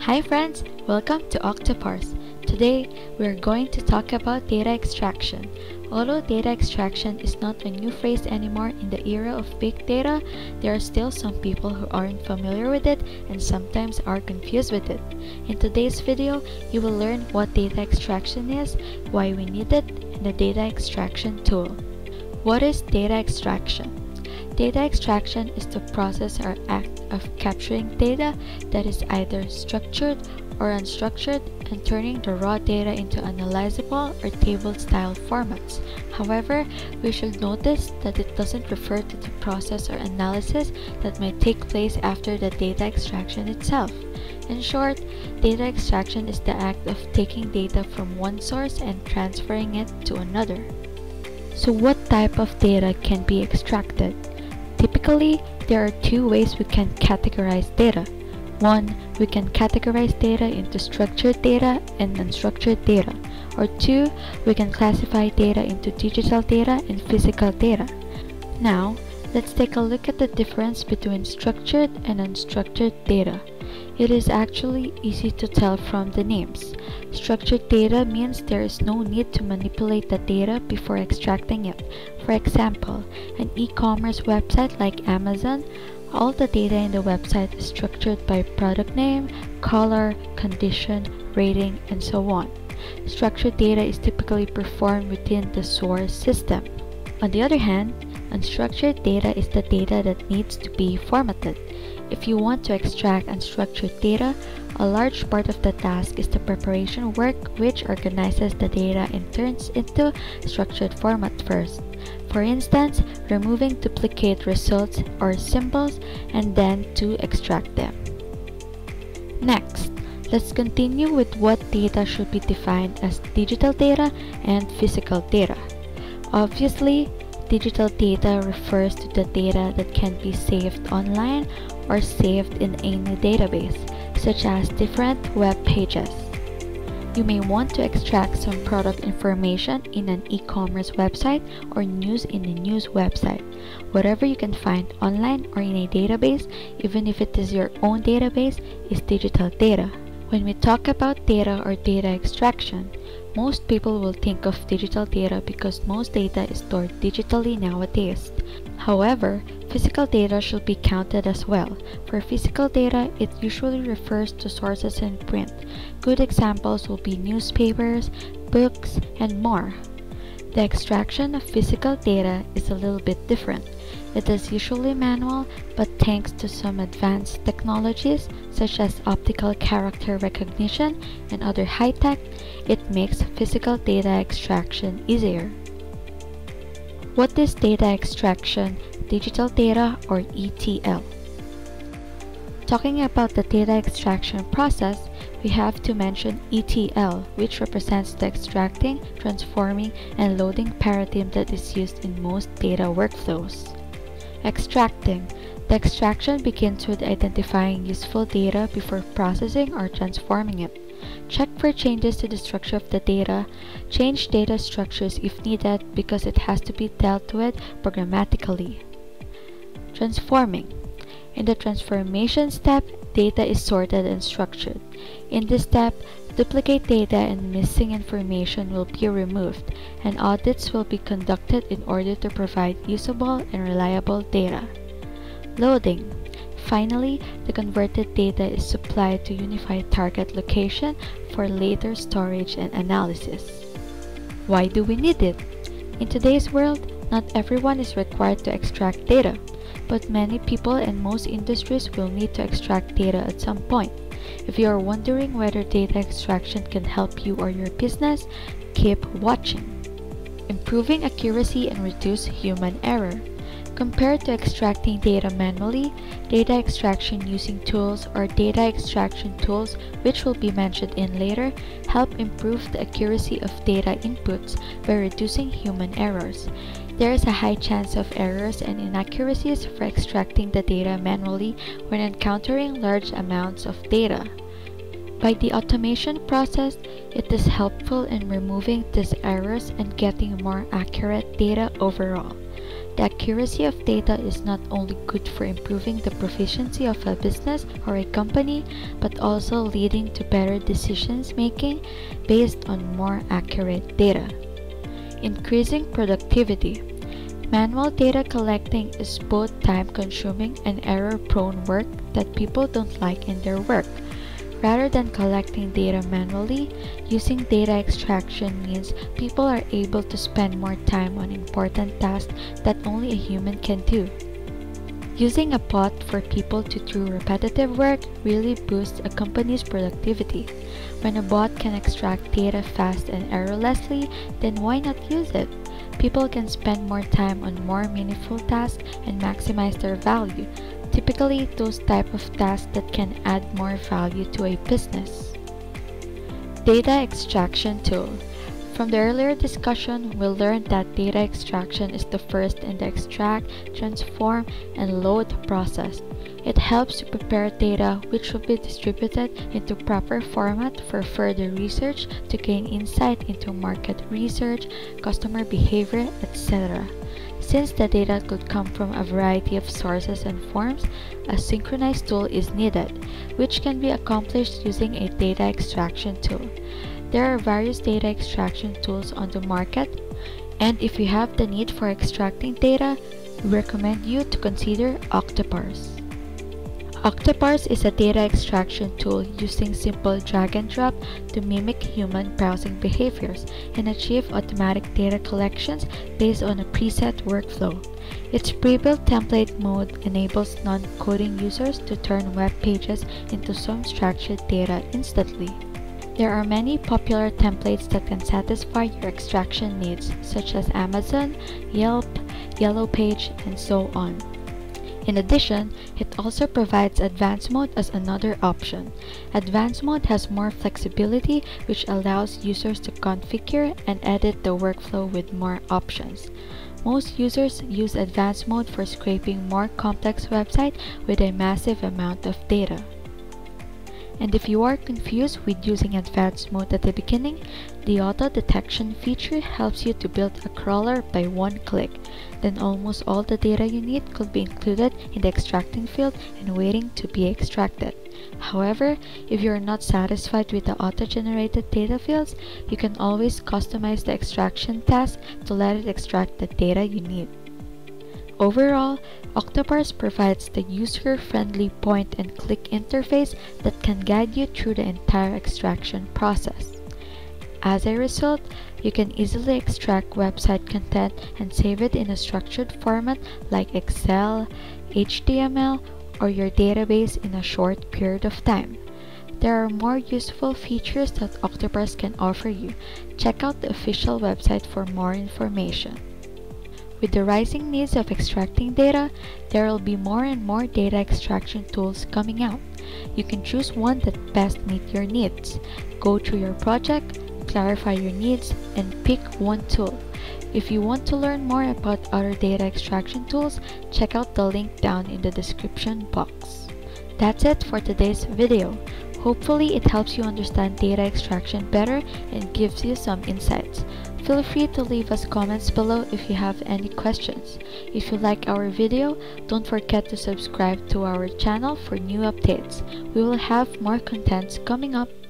Hi friends, welcome to Octoparse. Today, we are going to talk about data extraction. Although data extraction is not a new phrase anymore in the era of big data, there are still some people who aren't familiar with it and sometimes are confused with it. In today's video, you will learn what data extraction is, why we need it, and the data extraction tool. What is data extraction? Data extraction is the process or act of capturing data that is either structured or unstructured and turning the raw data into analyzable or table-style formats. However, we should notice that it doesn't refer to the process or analysis that might take place after the data extraction itself. In short, data extraction is the act of taking data from one source and transferring it to another. So what type of data can be extracted? Typically, there are two ways we can categorize data. One, we can categorize data into structured data and unstructured data. Or two, we can classify data into digital data and physical data. Now, let's take a look at the difference between structured and unstructured data. It is actually easy to tell from the names. Structured data means there is no need to manipulate the data before extracting it. For example, an e-commerce website like Amazon, all the data in the website is structured by product name, color, condition, rating, and so on. Structured data is typically performed within the source system. On the other hand, unstructured data is the data that needs to be formatted. If you want to extract unstructured data, a large part of the task is the preparation work, which organizes the data and turns into structured format first. For instance, removing duplicate results or symbols and then to extract them. Next, let's continue with what data should be defined as digital data and physical data. Obviously, digital data refers to the data that can be saved online or saved in any database, such as different web pages. You may want to extract some product information in an e-commerce website or news in a news website. Whatever you can find online or in a database, even if it is your own database, is digital data. When we talk about data or data extraction, most people will think of digital data because most data is stored digitally nowadays. However, physical data should be counted as well. For physical data, it usually refers to sources in print. Good examples will be newspapers, books, and more. The extraction of physical data is a little bit different. It is usually manual, but thanks to some advanced technologies such as optical character recognition and other high-tech, it makes physical data extraction easier. What is data extraction, digital data, or ETL? Talking about the data extraction process, we have to mention ETL, which represents the extracting, transforming, and loading paradigm that is used in most data workflows. Extracting. The extraction begins with identifying useful data before processing or transforming it. Check for changes to the structure of the data. Change data structures if needed because it has to be dealt with programmatically. Transforming. In the transformation step, data is sorted and structured. In this step, duplicate data and missing information will be removed, and audits will be conducted in order to provide usable and reliable data. Loading. Finally, the converted data is supplied to unified target location for later storage and analysis. Why do we need it? In today's world, not everyone is required to extract data, but many people and most industries will need to extract data at some point. If you are wondering whether data extraction can help you or your business, keep watching. Improving accuracy and reduce human error. Compared to extracting data manually, data extraction using tools or data extraction tools, which will be mentioned in later, help improve the accuracy of data inputs by reducing human errors. There is a high chance of errors and inaccuracies for extracting the data manually when encountering large amounts of data. By the automation process, it is helpful in removing these errors and getting more accurate data overall. The accuracy of data is not only good for improving the proficiency of a business or a company, but also leading to better decisions making based on more accurate data. Increasing productivity. Manual data collecting is both time-consuming and error-prone work that people don't like in their work. Rather than collecting data manually, using data extraction means people are able to spend more time on important tasks that only a human can do. Using a bot for people to do repetitive work really boosts a company's productivity. When a bot can extract data fast and errorlessly, then why not use it? People can spend more time on more meaningful tasks and maximize their value. Typically, those type of tasks that can add more value to a business. Data extraction tool. From the earlier discussion, we learned that data extraction is the first in the extract, transform, and load process. It helps to prepare data which will be distributed into proper format for further research to gain insight into market research, customer behavior, etc. Since the data could come from a variety of sources and forms, a synchronized tool is needed, which can be accomplished using a data extraction tool. There are various data extraction tools on the market, and if you have the need for extracting data, we recommend you to consider Octoparse. Octoparse is a data extraction tool using simple drag and drop to mimic human browsing behaviors and achieve automatic data collections based on a preset workflow. Its pre-built template mode enables non-coding users to turn web pages into some structured data instantly. There are many popular templates that can satisfy your extraction needs, such as Amazon, Yelp, Yellow Page, and so on. In addition, it also provides advanced mode as another option. Advanced mode has more flexibility, which allows users to configure and edit the workflow with more options. Most users use advanced mode for scraping more complex websites with a massive amount of data. And if you are confused with using advanced mode at the beginning, the auto detection feature helps you to build a crawler by one click. Then almost all the data you need could be included in the extracting field and waiting to be extracted. However, if you are not satisfied with the auto-generated data fields, you can always customize the extraction task to let it extract the data you need. Overall, Octoparse provides the user-friendly point-and-click interface that can guide you through the entire extraction process. As a result, you can easily extract website content and save it in a structured format like Excel, HTML, or your database in a short period of time. There are more useful features that Octoparse can offer you. Check out the official website for more information. With the rising needs of extracting data, there will be more and more data extraction tools coming out. You can choose one that best meets your needs. Go through your project, clarify your needs, and pick one tool. If you want to learn more about other data extraction tools, check out the link down in the description box. That's it for today's video. Hopefully it helps you understand data extraction better and gives you some insights. Feel free to leave us comments below if you have any questions. If you like our video, don't forget to subscribe to our channel for new updates. We will have more contents coming up.